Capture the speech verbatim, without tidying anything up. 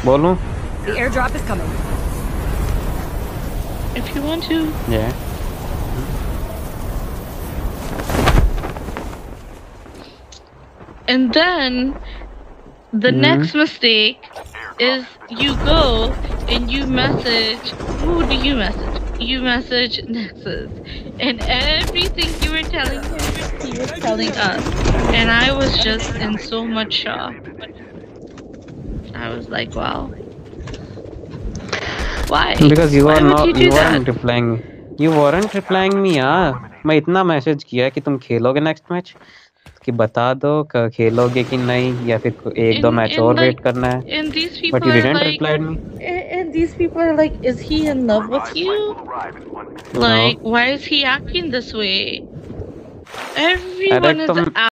बोलूं? The airdrop is coming. If you want to. Yeah. And then the Mm-hmm. next mistake is you go and you message. Who do you message? You message Nexus, and everything you were telling him, he was telling us, and I was just in so much shock. I was like, wow. Why? Because you Why are would not, you do you that? weren't replying. You weren't replying me, यार. मैं इतना message किया कि तुम खेलोगे next match, कि बता दो कि खेलोगे कि नहीं, या फिर एक दो And, मैच and और like, वेट करना है. and these But people you are didn't like, reply me. and, and these people are like, is he in love with you? Like, No. why is he acting this way? अरे Everyone is तुम